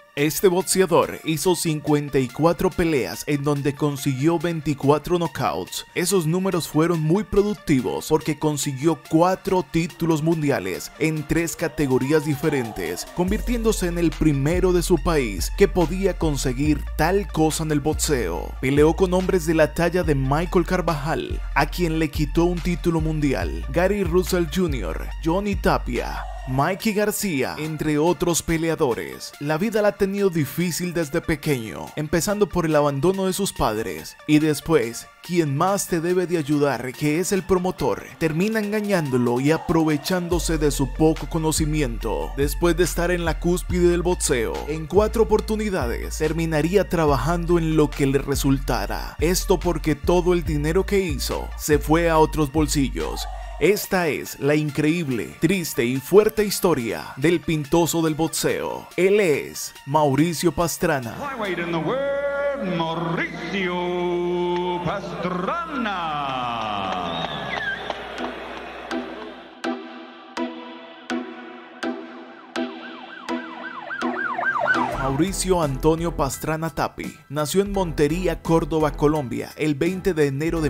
Este boxeador hizo 54 peleas en donde consiguió 24 knockouts. Esos números fueron muy productivos porque consiguió 4 títulos mundiales en 3 categorías diferentes, convirtiéndose en el primero de su país que podía conseguir tal cosa en el boxeo. Peleó con hombres de la talla de Michael Carvajal, a quien le quitó un título mundial, Gary Russell Jr., Johnny Tapia, Mikey García, entre otros peleadores. La vida la ha tenido difícil desde pequeño, empezando por el abandono de sus padres, y después, quien más te debe de ayudar, que es el promotor, termina engañándolo y aprovechándose de su poco conocimiento. Después de estar en la cúspide del boxeo, en 4 oportunidades, terminaría trabajando en lo que le resultara. Esto porque todo el dinero que hizo se fue a otros bolsillos. Esta es la increíble, triste y fuerte historia del pintoso del boxeo. Él es Mauricio Pastrana. Mauricio Pastrana. Mauricio Antonio Pastrana Tapia nació en Montería, Córdoba, Colombia, el 20 de enero de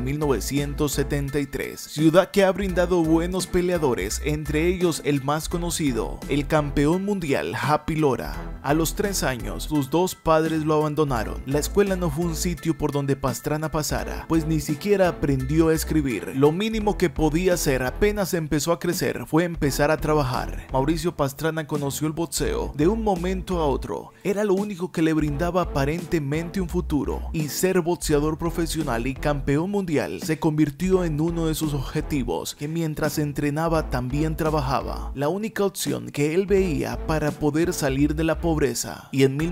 1973, ciudad que ha brindado buenos peleadores, entre ellos el más conocido, el campeón mundial Happy Lora. A los 3 años, sus 2 padres lo abandonaron. La escuela no fue un sitio por donde Pastrana pasara, pues ni siquiera aprendió a escribir. Lo mínimo que podía hacer apenas empezó a crecer fue empezar a trabajar. Mauricio Pastrana conoció el boxeo de un momento a otro. Era lo único que le brindaba aparentemente un futuro, y ser boxeador profesional y campeón mundial se convirtió en uno de sus objetivos, que mientras entrenaba también trabajaba, la única opción que él veía para poder salir de la pobreza. Y en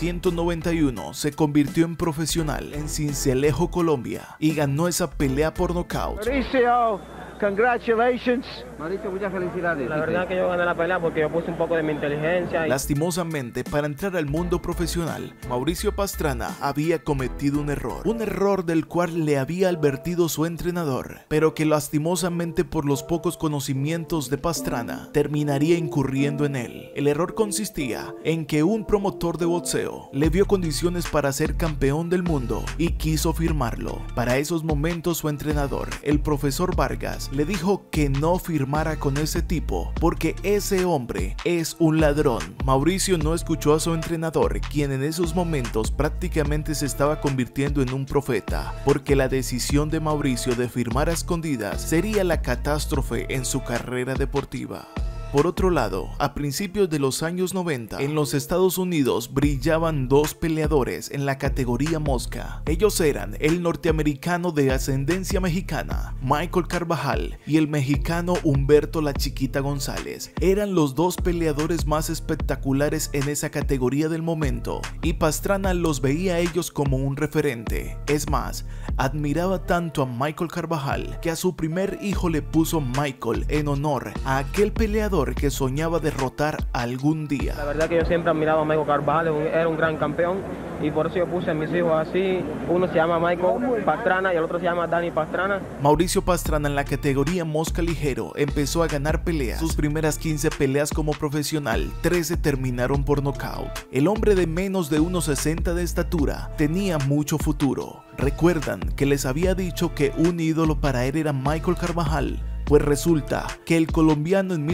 1991 se convirtió en profesional en Sincelejo, Colombia, y ganó esa pelea por nocaut. Mauricio, congratulations. Mauricio, muchas felicidades. La verdad que yo gané la pelea porque yo puse un poco de mi inteligencia. Lastimosamente, para entrar al mundo profesional, Mauricio Pastrana había cometido un error del cual le había advertido su entrenador, pero que lastimosamente por los pocos conocimientos de Pastrana terminaría incurriendo en él. El error consistía en que un promotor de boxeo le vio condiciones para ser campeón del mundo y quiso firmarlo. Para esos momentos su entrenador, el profesor Vargas, le dijo que no firmara con ese tipo porque ese hombre es un ladrón. Mauricio no escuchó a su entrenador, quien en esos momentos prácticamente se estaba convirtiendo en un profeta, porque la decisión de Mauricio de firmar a escondidas sería la catástrofe en su carrera deportiva. Por otro lado, a principios de los años 90, en los Estados Unidos brillaban 2 peleadores en la categoría mosca. Ellos eran el norteamericano de ascendencia mexicana, Michael Carvajal, y el mexicano Humberto La Chiquita González. Eran los 2 peleadores más espectaculares en esa categoría del momento, y Pastrana los veía a ellos como un referente. Es más, admiraba tanto a Michael Carvajal que a su primer hijo le puso Michael en honor a aquel peleador que soñaba derrotar algún día. La verdad que yo siempre he admirado a Michael Carvajal, era un gran campeón, y por eso yo puse a mis hijos así. Uno se llama Michael Pastrana y el otro se llama Dani Pastrana. Mauricio Pastrana en la categoría mosca ligero empezó a ganar peleas. Sus primeras 15 peleas como profesional, 13 terminaron por nocaut. El hombre de menos de 1,60 de estatura tenía mucho futuro. ¿Recuerdan que les había dicho que un ídolo para él era Michael Carvajal? Pues resulta que el colombiano en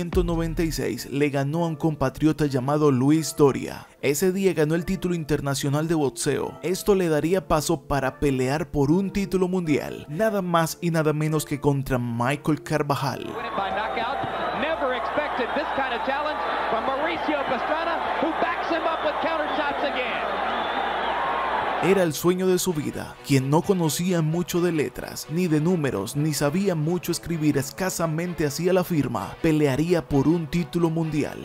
1996 le ganó a un compatriota llamado Luis Doria. Ese día ganó el título internacional de boxeo. Esto le daría paso para pelear por un título mundial, nada más y nada menos que contra Michael Carvajal. Era el sueño de su vida. Quien no conocía mucho de letras, ni de números, ni sabía mucho escribir, escasamente hacía la firma, pelearía por un título mundial.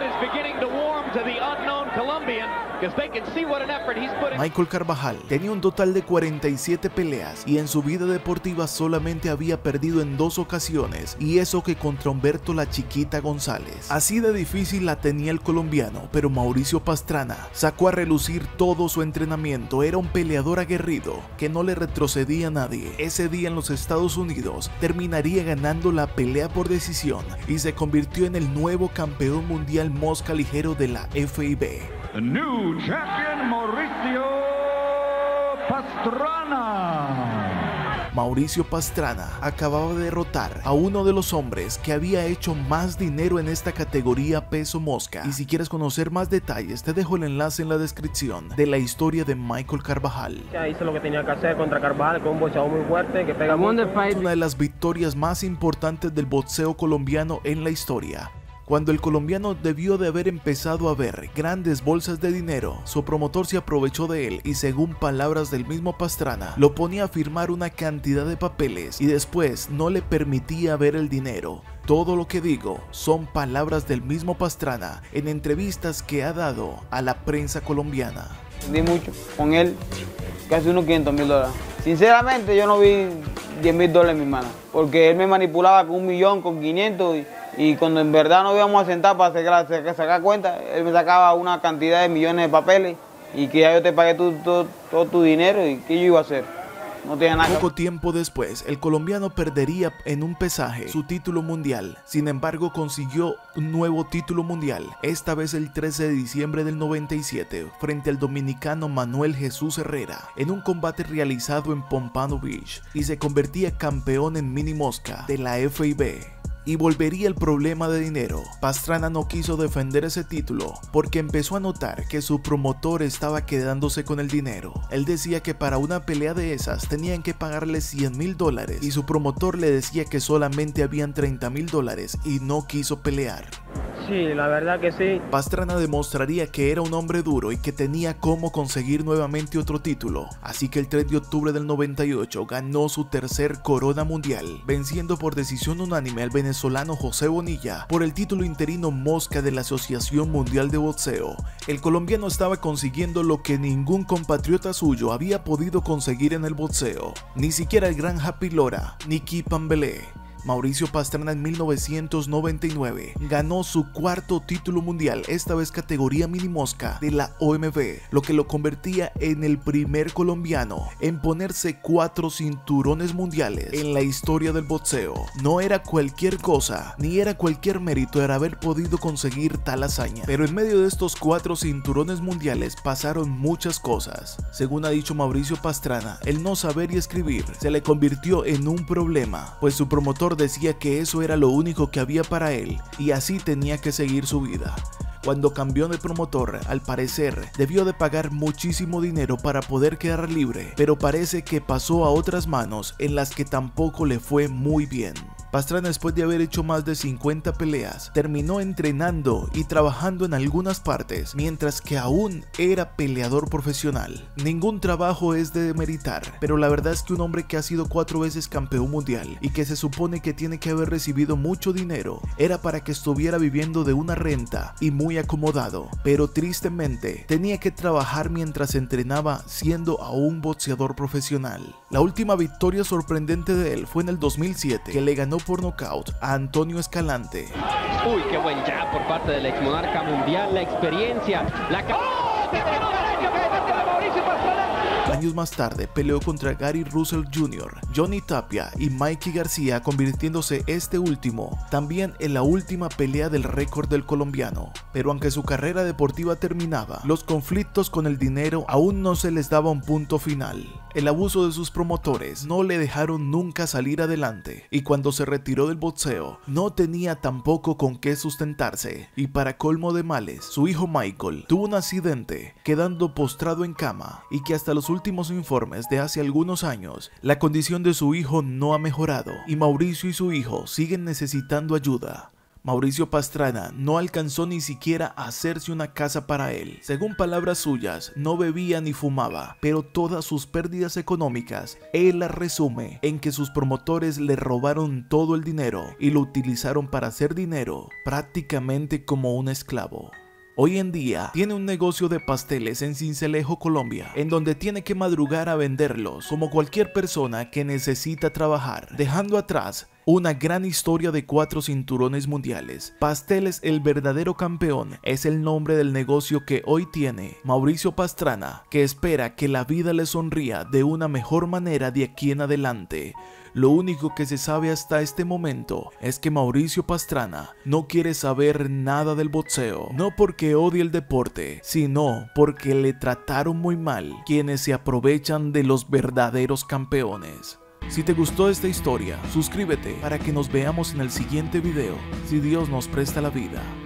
Michael Carvajal tenía un total de 47 peleas y en su vida deportiva solamente había perdido en 2 ocasiones, y eso que contra Humberto La Chiquita González. Así de difícil la tenía el colombiano, pero Mauricio Pastrana sacó a relucir todo su entrenamiento. Era un peleador aguerrido que no le retrocedía a nadie. Ese día en los Estados Unidos terminaría ganando la pelea por decisión y se convirtió en el nuevo campeón mundial mosca ligero de la FIB. the new champion Mauricio Pastrana. Mauricio Pastrana acababa de derrotar a uno de los hombres que había hecho más dinero en esta categoría peso mosca. Y si quieres conocer más detalles, te dejo el enlace en la descripción de la historia de Michael Carvajal. Ya hice lo que tenía que hacer contra Carvajal, que es un boxeador muy fuerte, que pega mucho. Es una de las victorias más importantes del boxeo colombiano en la historia. Cuando el colombiano debió de haber empezado a ver grandes bolsas de dinero, su promotor se aprovechó de él y, según palabras del mismo Pastrana, lo ponía a firmar una cantidad de papeles y después no le permitía ver el dinero. Todo lo que digo son palabras del mismo Pastrana en entrevistas que ha dado a la prensa colombiana. Di mucho con él, casi unos $500,000. Sinceramente yo no vi $10,000 en mi mano, porque él me manipulaba con 1.000.000, con 500 y cuando en verdad nos íbamos a sentar para sacar cuenta, él me sacaba una cantidad de millones de papeles y que ya yo te pagué todo tu dinero y ¿qué yo iba a hacer? No tenía nada. Poco tiempo después, el colombiano perdería en un pesaje su título mundial. Sin embargo, consiguió un nuevo título mundial, esta vez el 13 de diciembre del 97, frente al dominicano Manuel Jesús Herrera, en un combate realizado en Pompano Beach, y se convertía campeón en mini mosca de la FIB. Y volvería el problema de dinero. Pastrana no quiso defender ese título porque empezó a notar que su promotor estaba quedándose con el dinero. Él decía que para una pelea de esas tenían que pagarle $100,000 y su promotor le decía que solamente habían $30,000 y no quiso pelear. Sí, la verdad que sí. Pastrana demostraría que era un hombre duro y que tenía cómo conseguir nuevamente otro título, así que el 3 de octubre del 98 ganó su tercer corona mundial, venciendo por decisión unánime al venezolano José Bonilla por el título interino mosca de la Asociación Mundial de Boxeo. El colombiano estaba consiguiendo lo que ningún compatriota suyo había podido conseguir en el boxeo, ni siquiera el gran Happy Lora ni Kipan Belé. Mauricio Pastrana en 1999 ganó su cuarto título mundial, esta vez categoría mini mosca de la OMB, lo que lo convertía en el primer colombiano en ponerse 4 cinturones mundiales en la historia del boxeo. No era cualquier cosa, ni era cualquier mérito el haber podido conseguir tal hazaña, pero en medio de estos 4 cinturones mundiales pasaron muchas cosas. Según ha dicho Mauricio Pastrana, el no saber y escribir se le convirtió en un problema, pues su promotor decía que eso era lo único que había para él y así tenía que seguir su vida. Cuando cambió de promotor, al parecer, debió de pagar muchísimo dinero para poder quedar libre, pero parece que pasó a otras manos en las que tampoco le fue muy bien. Pastrana, después de haber hecho más de 50 peleas, terminó entrenando y trabajando en algunas partes, mientras que aún era peleador profesional. Ningún trabajo es de demeritar, pero la verdad es que un hombre que ha sido 4 veces campeón mundial y que se supone que tiene que haber recibido mucho dinero, era para que estuviera viviendo de una renta y muy acomodado, pero tristemente tenía que trabajar mientras entrenaba siendo aún boxeador profesional. La última victoria sorprendente de él fue en el 2007, que le ganó por nocaut a Antonio Escalante. Uy, qué buen jab por parte del ex monarca mundial, la experiencia, la Años más tarde peleó contra Gary Russell Jr., Johnny Tapia y Mikey García, convirtiéndose este último también en la última pelea del récord del colombiano. Pero aunque su carrera deportiva terminaba, los conflictos con el dinero aún no se les daba un punto final. El abuso de sus promotores no le dejaron nunca salir adelante, y cuando se retiró del boxeo no tenía tampoco con qué sustentarse, y para colmo de males, su hijo Michael tuvo un accidente, quedando postrado en cama, y que hasta los últimos informes de hace algunos años, la condición de su hijo no ha mejorado, y Mauricio y su hijo siguen necesitando ayuda. Mauricio Pastrana no alcanzó ni siquiera a hacerse una casa para él. Según palabras suyas, no bebía ni fumaba, pero todas sus pérdidas económicas, él las resume en que sus promotores le robaron todo el dinero y lo utilizaron para hacer dinero, prácticamente como un esclavo. Hoy en día tiene un negocio de pasteles en Sincelejo, Colombia, en donde tiene que madrugar a venderlos como cualquier persona que necesita trabajar, dejando atrás una gran historia de 4 cinturones mundiales. Pasteles El Verdadero Campeón es el nombre del negocio que hoy tiene Mauricio Pastrana, que espera que la vida le sonría de una mejor manera de aquí en adelante. Lo único que se sabe hasta este momento es que Mauricio Pastrana no quiere saber nada del boxeo, no porque odie el deporte, sino porque le trataron muy mal quienes se aprovechan de los verdaderos campeones. Si te gustó esta historia, suscríbete para que nos veamos en el siguiente video, si Dios nos presta la vida.